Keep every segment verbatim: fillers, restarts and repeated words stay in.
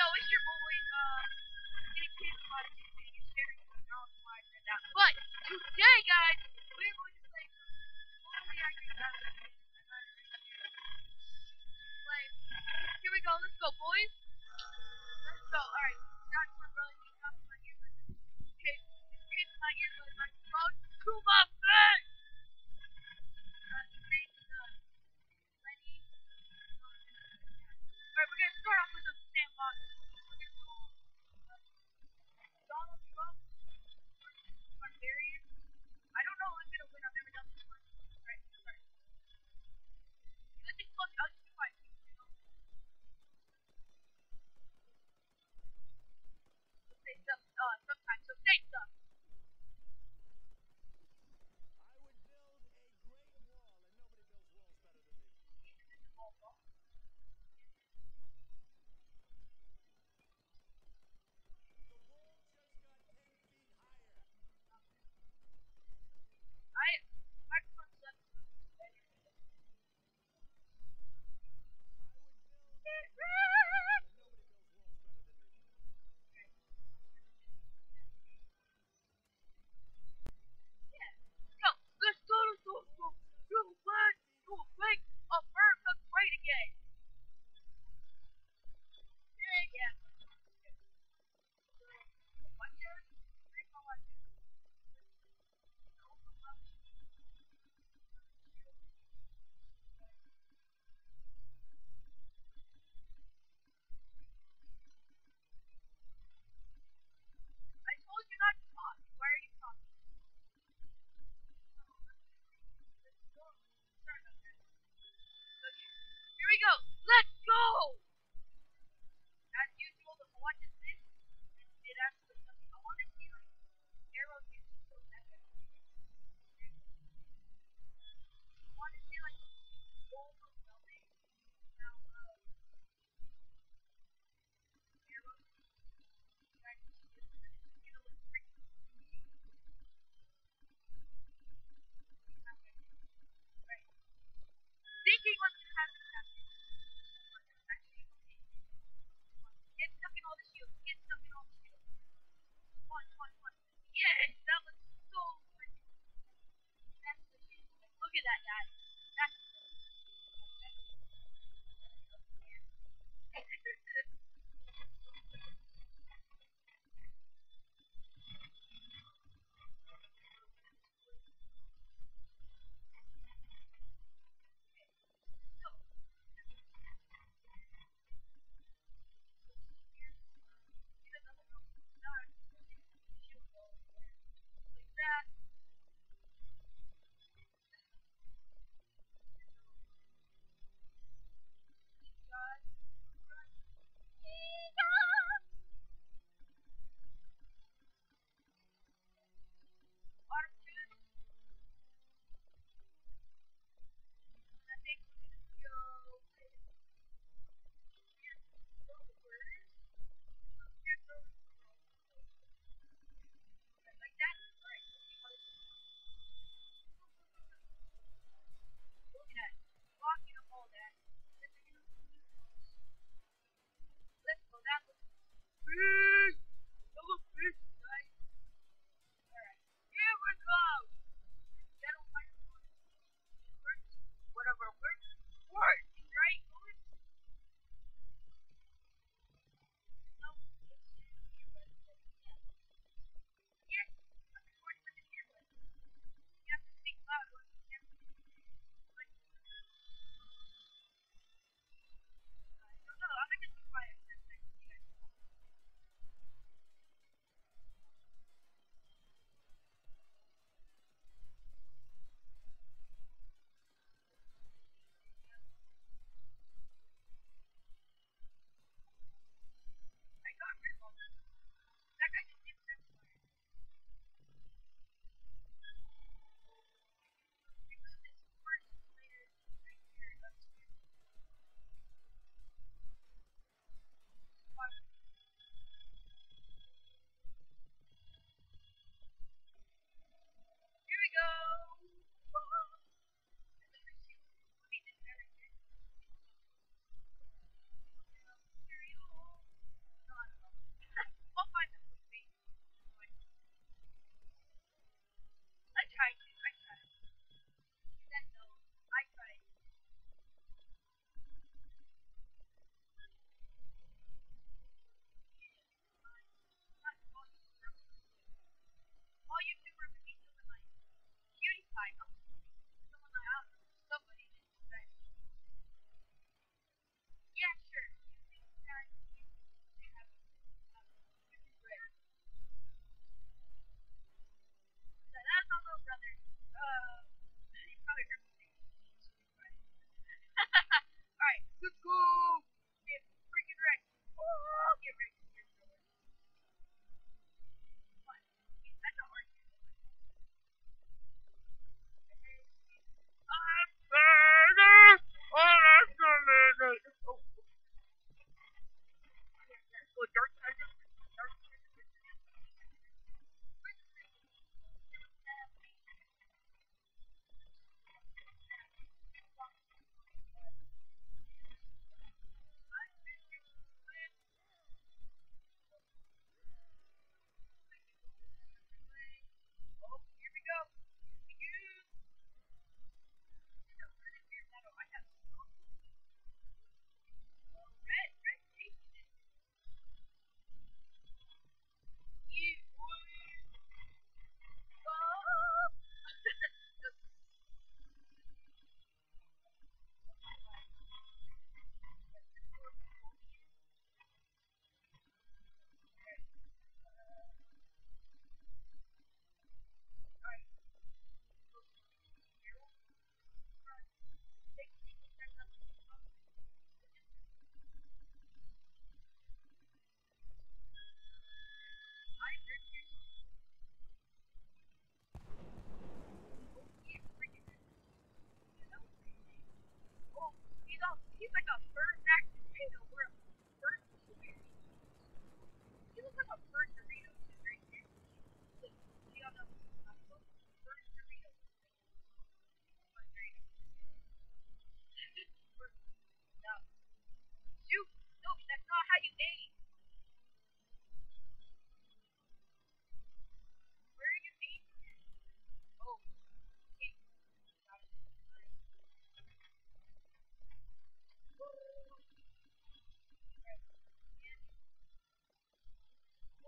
it's your boy, uh, getting kids a lot of things being sharing with them. I don't know why I said that. But today, guys, we're going to play some totally accurate battles. I got it right here. Play. Here we go. Let's go, boys. Let's go. Alright. That's my brother. He's got my earbuds. Okay. He's keeping my earbuds microphone to my face. Uh, his name is, uh, Lenny. Alright, we're gonna start off with a sandbox. We're gonna do uh, Donald Trump versus Barbarian. I don't know who's gonna win. I've never done this one. Alright, start. You listen close. I'll just be quiet. You know? Let's say stuff. Uh, sometimes. So say stuff. I microphone sucks. Yeah. Go. Let's go. Let's go. Let's go. You want to make America great again? Yeah. Yeah. What year? Three, four, one, two. I told you not to talk. Why are you talking? Let's go. Sorry about that. Okay. Here we go. Let's go. As usual, the watch is this. And it actually something. I want to see like arrows get so mega. I want to see like overwhelming amount of arrows. You guys can see this, but it's gonna look freaky. Okay. Right. Thinking what's gonna happen happen. Actually, okay. Get stuck in all the shields. Get stuck in all the shields. Come on, come on, come on. Yes, that was so freaking. That's the shit. Like, look at that guy. That's that's so. He doesn't know what's done. Shield wall over there. Like that.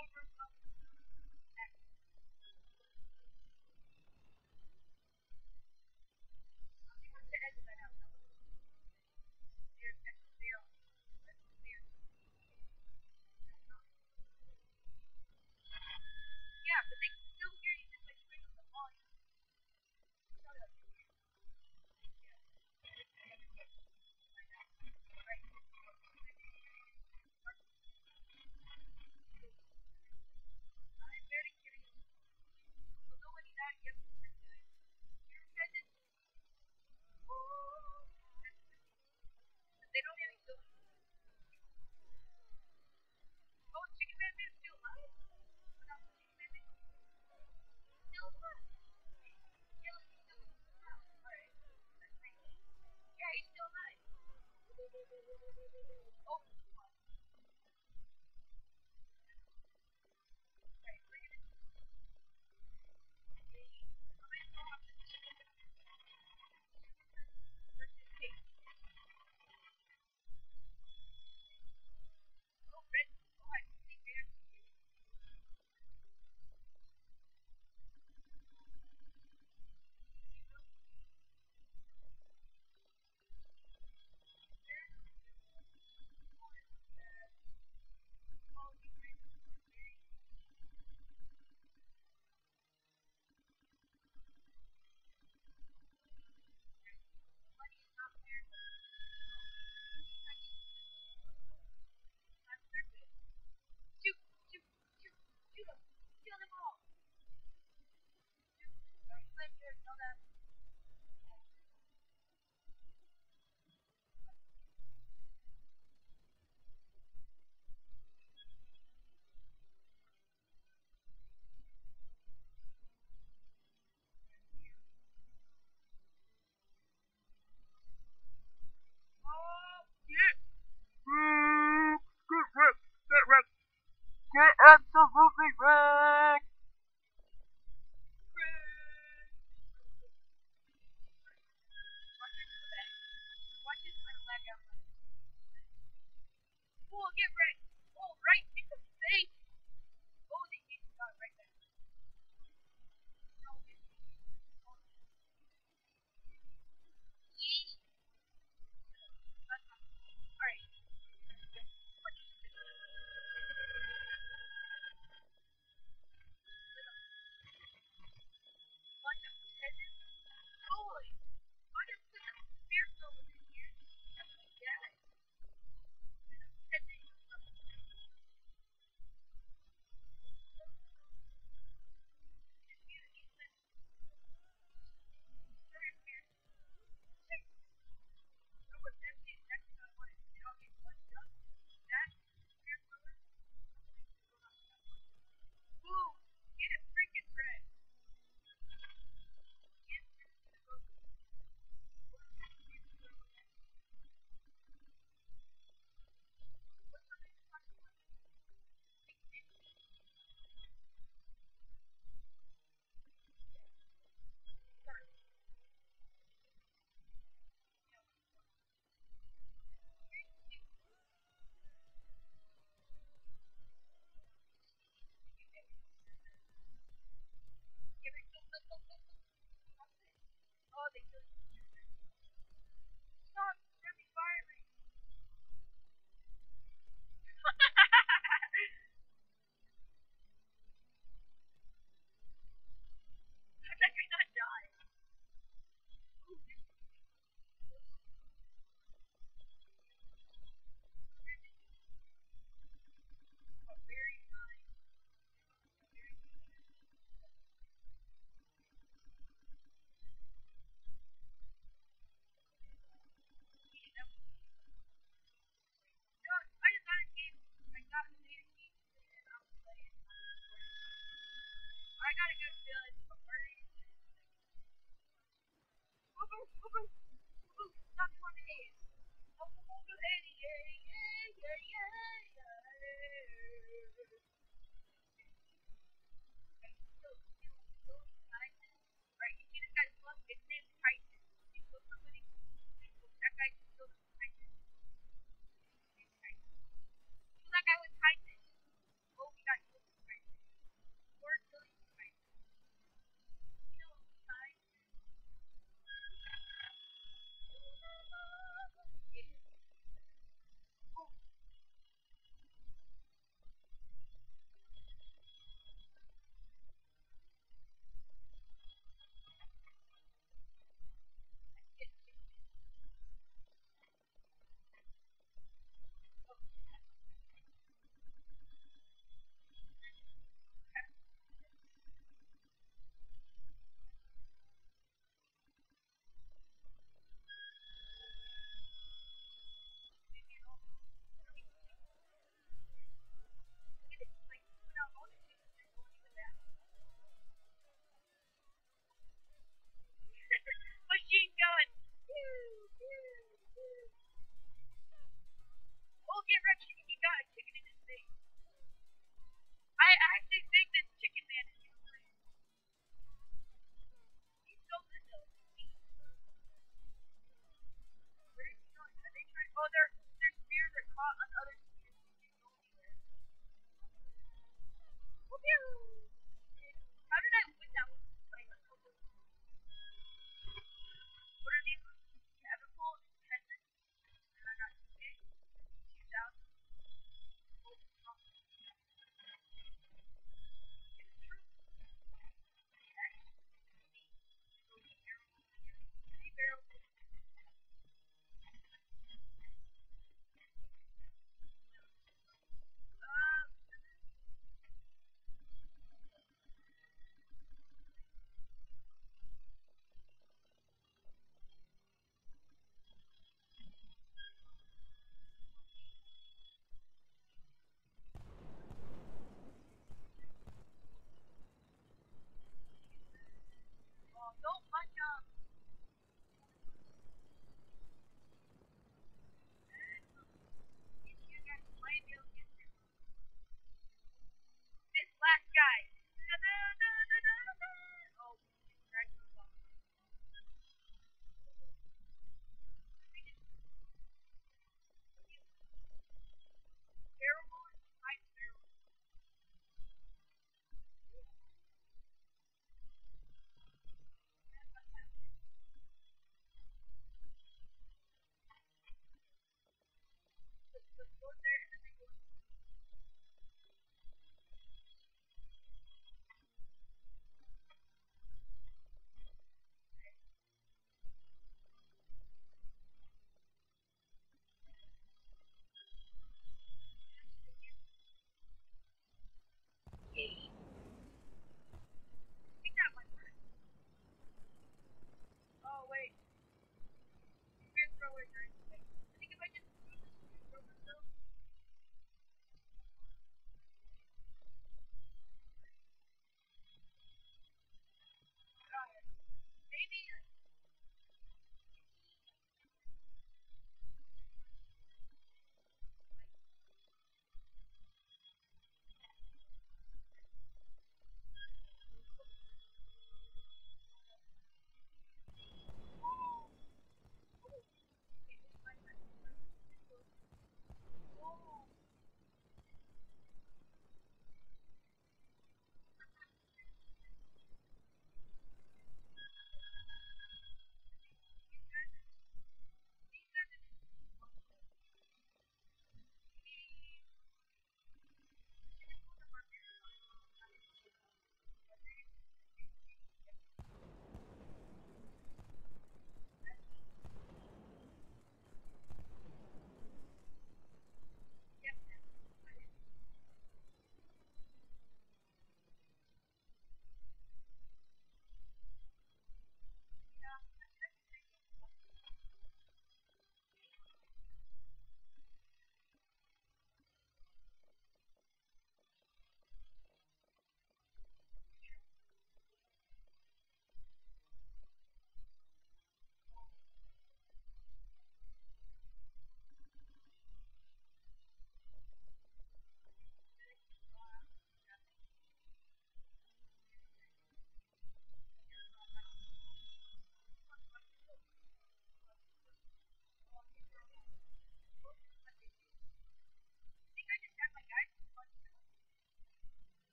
Yeah, but they can still hear you just by turning up the volume. Shut up. I'm very curious. So nobody died yesterday. You're present. They don't even go. Oh, Chicken Man is still alive. But I'm Chicken Man is still alive. Yeah, like he's still around. Alright. That's pretty cool. Yeah, he's still alive. Oh, come on. Alright, we're gonna see. I'm gonna go off the Chicken versus Cake. Oh, Red. Oh, I think they have to do money is not there. I'm perfect. Shoot, shoot, shoot, shoot them. Kill them all. Alright, let me know that. Oh, yeah. Get wrecked. Get wrecked. Get absolutely wrecked. Watch this kind of lag out. Oh, get wrecked. Oh, right in the face. Oh, they just got right there. No, it's Yee. Alright. Bunch of peasants. Holy. I just put some spear throwers in here. Yeah. Peasant. Very weird. No, but that's exactly how I want it. They all get bunched up. That spear thrower. Boom. Get it freaking red. Get rid of the rope. What's something to talk about? Give it. Go, go, go, go, go. Oh, they killed you. Stop. Friendly firing. How'd that guy not die? Ooh, this is a very nice, very good. You know, I just got a game. I got a game and I'm playing. I got a good feeling. I'm already. Woo woo woo woo woo. Stop me on the head. Oh, woo woo head. Yeah yeah yeah yeah yeah. Okay, kill kill kill Titan. Right, you see this guy's book? It's named Titan. You kill somebody. That guy just killed him. Titan. Kill that guy with Titan. Oh, we got killed.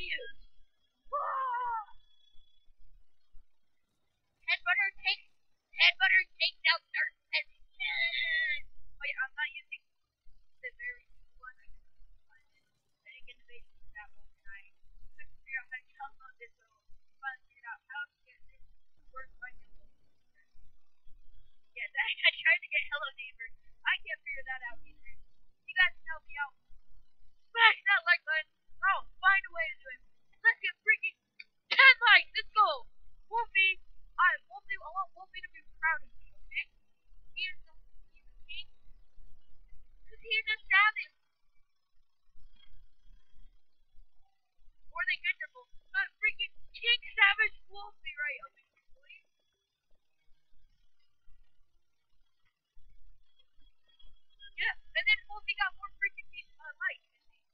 use. Whoa! Headbutter takes Headbutter takes out Dark Position. Oh yeah, I'm not using the very cool one. I didn't get the base for that one, and I couldn't figure out how to download this, so I finally figured out how to get this to work by downloading. Yes, I, I tried to get Hello Neighbor. I can't figure that out either. You guys can help me out. Smash that like button. I'll find a way to do it. Let's get freaking ten likes. Let's go. Wolfie, I Wolfie, I want Wolfie to be proud of me. Okay? He is the he's the king. Cause he's a savage. More than good to both. But freaking King Savage Wolfie right up in here, boys. Yeah, and then Wolfie got more freaking uh, likes.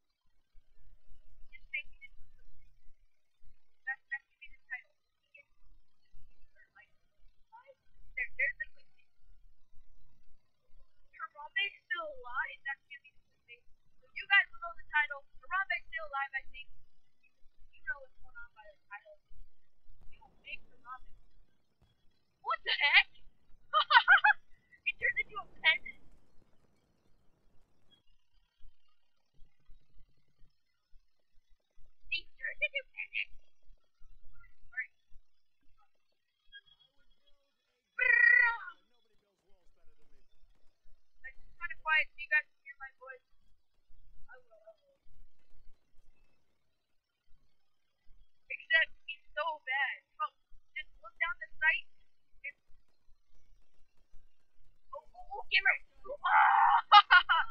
Just saying he didn't do something. That's that should be the title. He gets or like there, there's the quick thing. Harambe's still alive. That's gonna be the quick thing. So you guys will know the title. Harambe's still alive, I think. You know what's going on by the title. You don't make Harambe. What the heck? He turned into a peasant. He turned into a peasant. Alright. It's kind of quiet so you guys can hear my voice. I will, I will. Except he's so bad. Oh, just look down the sight. It's, oh, oh, oh, give her. Oh!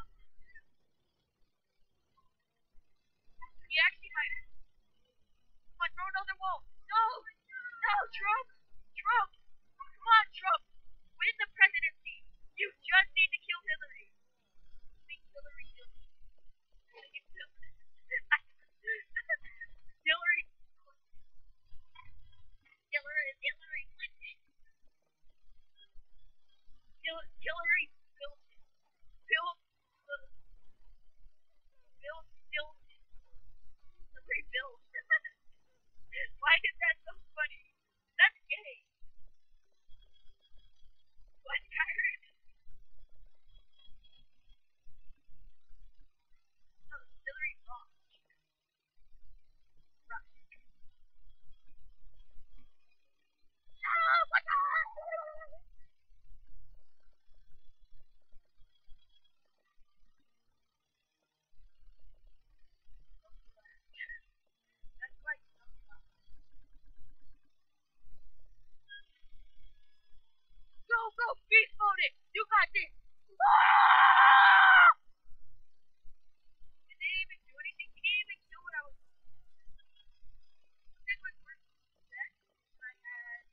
He actually might. Come on, throw another wall. No! No, Trump! Trump! Come on, Trump! Win the presidency! You just need to kill Hillary. Think Hillary Hillary. Hillary. Hillary. Hillary Clinton. Hillary. Hillary. Bill. Bill. Bill. Bill. Hillary Bill. Why is that so funny? That's gay. What, Kyron? No, Hillary Rock. Rock. Oh my god! That's like go, go, beast mode it! You got this! Ah! Did they even do anything? He didn't even do what I was doing. That was worse than that. I had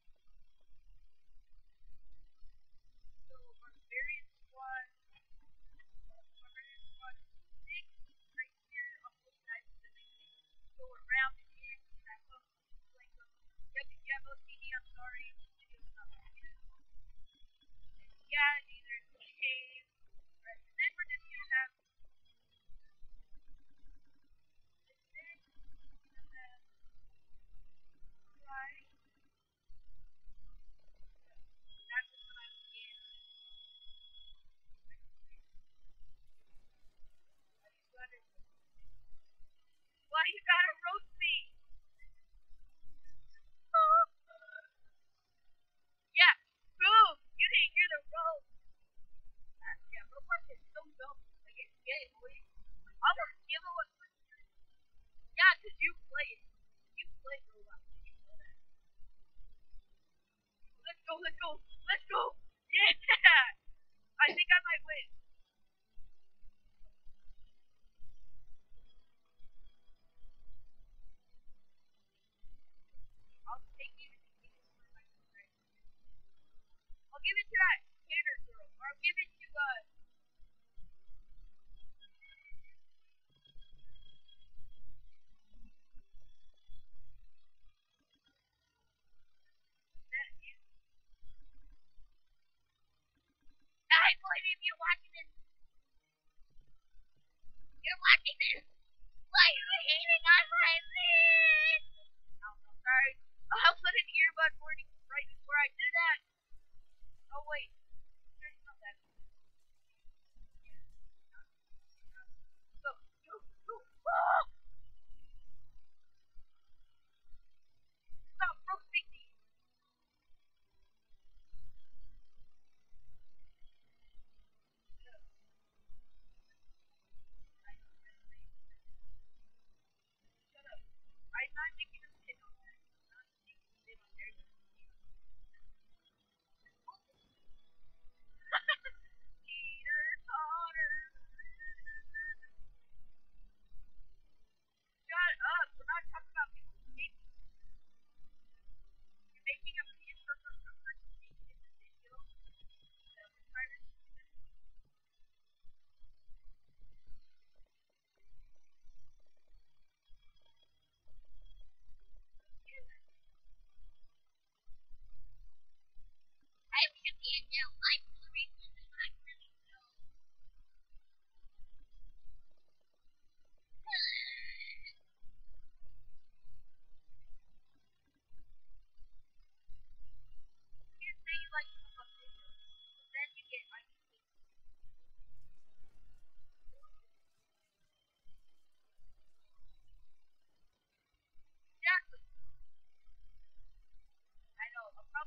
so barbarian squad, barbarian squad six right here on both sides of the thing. Go around and in, trap them, flank them. Yep, if you have O C D, I'm sorry. This video's not for you. Yeah, neither is the game. Right, and then we're just gonna have and then we're gonna have right. That was when I began. Why you gotta Why you gotta roast me? Yeah, boom! You didn't hear the roast. Uh, yeah, Roblox is so dumb. Like it's gay, boy. I'll just give it what. Yeah, cause you play it. You play Roblox. You know that. Let's go, let's go, let's go! Yeah! I think I might win. I'll take it if you give it to my friend. I'll give it to that skater girl, or I'll give it to uh. That is. I believe if you're watching this, you're watching this. Why are you hating on my video?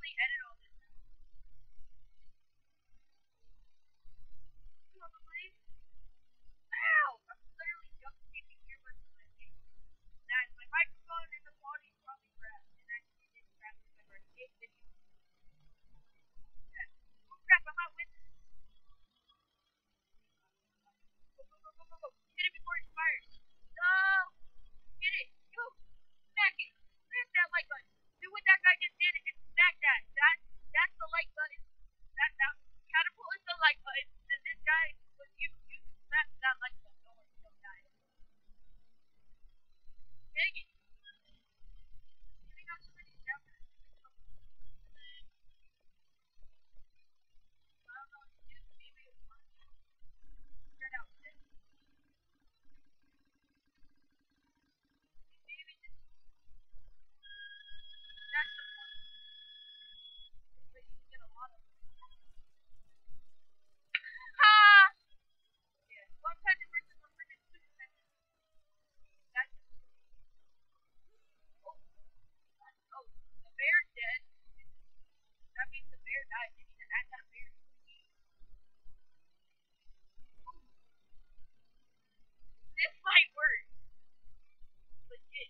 probably edit all this out. Probably. Ow! I'm literally duct taping earbuds to my face. Nice. My microphone and the quality is probably crap. And actually it is crap because I've already made videos. Yeah. Oh crap, I'm not with this. Go, go, go, go, go, go. Hit it before it expires. No! Hit it. Go! Smack it. Smack that like button. Do what that guy just did and smack that. That that's the like button. That that catapult is the like button. And this guy was you you smack that like button. Don't worry, don't die. Dang it. We got so many down there. And then I don't know what to do. Maybe it was turn out good. Maybe just that's the point. But you can get a lot of ha! Yeah. One hundred versus one hundred two seconds. That's oh, oh, the bear's dead. That means the bear died. They need to add that bear to the game. Ooh, this might work. Legit.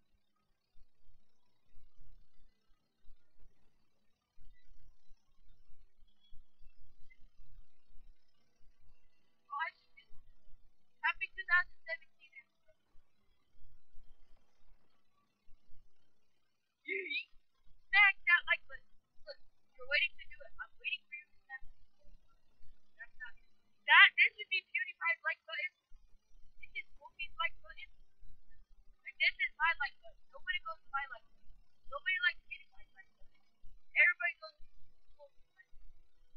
Oh, I should do this. Happy twenty seventeen, everybody. Yeet. Smack that like button. Look, you're waiting to do it. I'm waiting for you to smack it. That's not it. That this should be PewDiePie's like button. This is Wolfie's like button. And this is my like button. Nobody goes to my like button. Nobody likes PewDiePie's like button. Everybody goes to Wolfie's like button.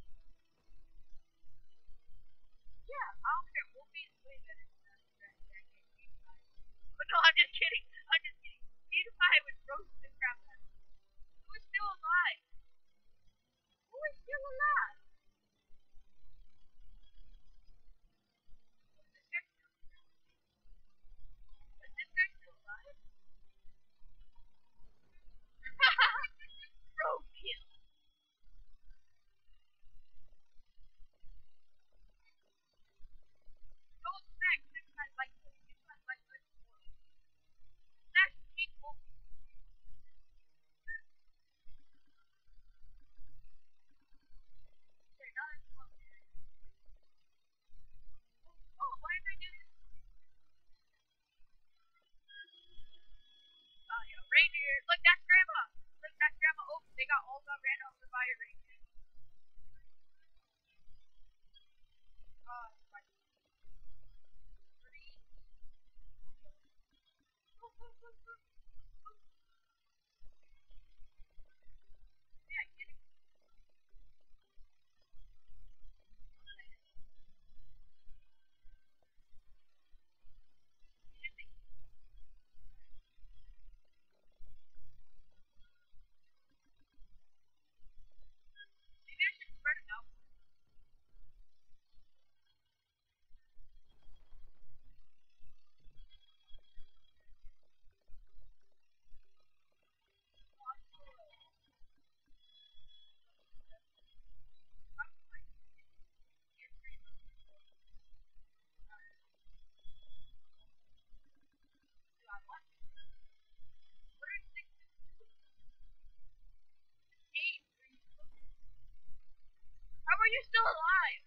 Yeah, I don't care. Wolfie's way better than that. That, that game, PewDiePie. But no, I'm just kidding. I'm just kidding. PewDiePie would roast the crap out of me. Who is still alive? Who is still alive? This guy's still alive. Is this guy still alive? Roadkill. Don't smack PewDiePie's like button. PewDiePie's like button is horrible. Smash King Wolfie. There, now there's one there. Oh, oh, why did I do this? Oh, yeah, reindeer. Look, that's Grandma. Look, that's Grandma. Oh, they got all got ran over by a reindeer. Uh, like three. Go, go, go, go. Go. Yeah, get it. Should they, maybe I should spread them out. Oh, I'm so, uh, probably like get three little people. Uh, do I want to? What are six doing? Eight. Are you supposed to? How are you still alive?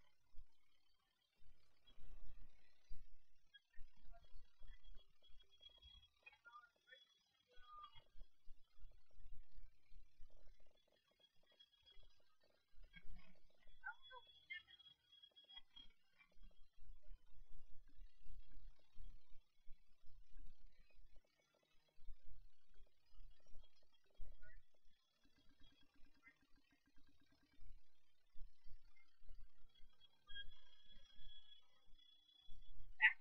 I don't know what to do now. Back.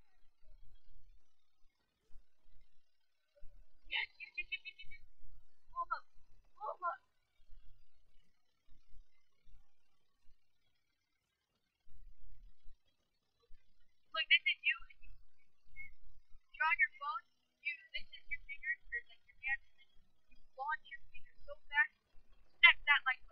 Yes, yes, yes, yes, yes, yes. Yes. Blow 'em up. Blow 'em up. Look, this is you, and you, you're on your phone. You, this is your fingers, or like your hand, and then you launch your finger so fast, smack that like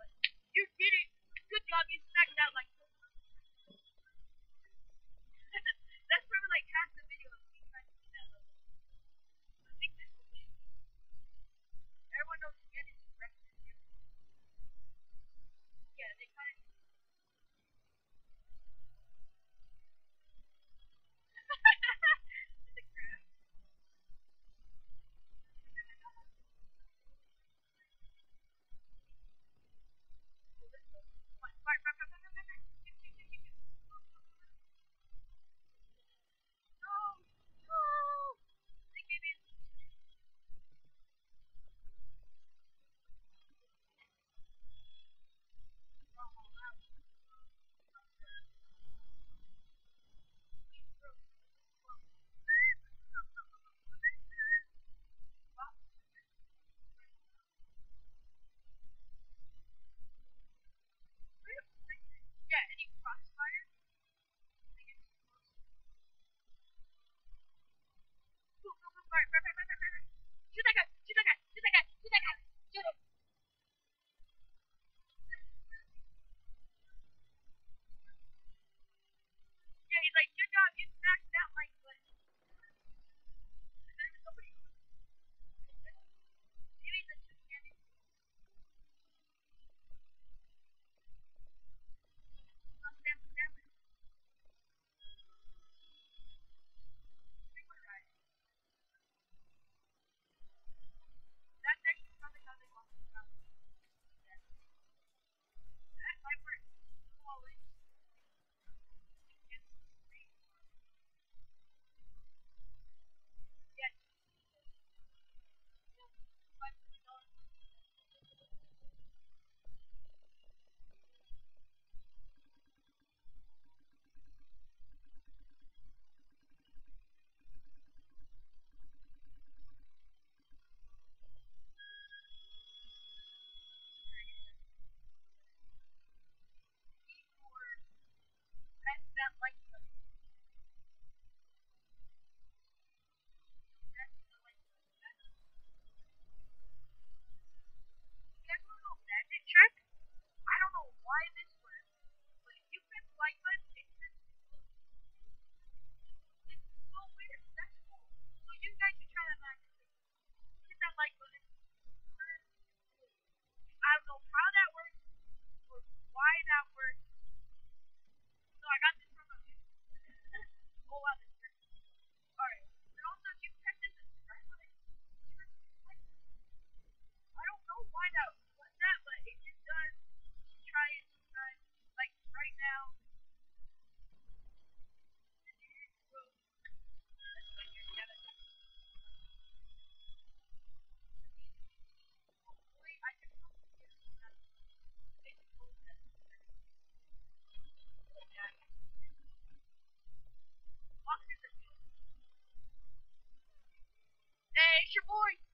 trick. I don't know why this works, but if you press the like button, it turns it blue. It's so weird. That's cool. So you guys can try that manually. Hit that like button. Turn it blue. I don't know how that works or why that works. So I got this from a video. Oh wow, this works. Alright. And also if you press the subscribe button, it turns it like I don't know why that does that, but it just does. Try it sometime. Like right now. Hey, it's your boy.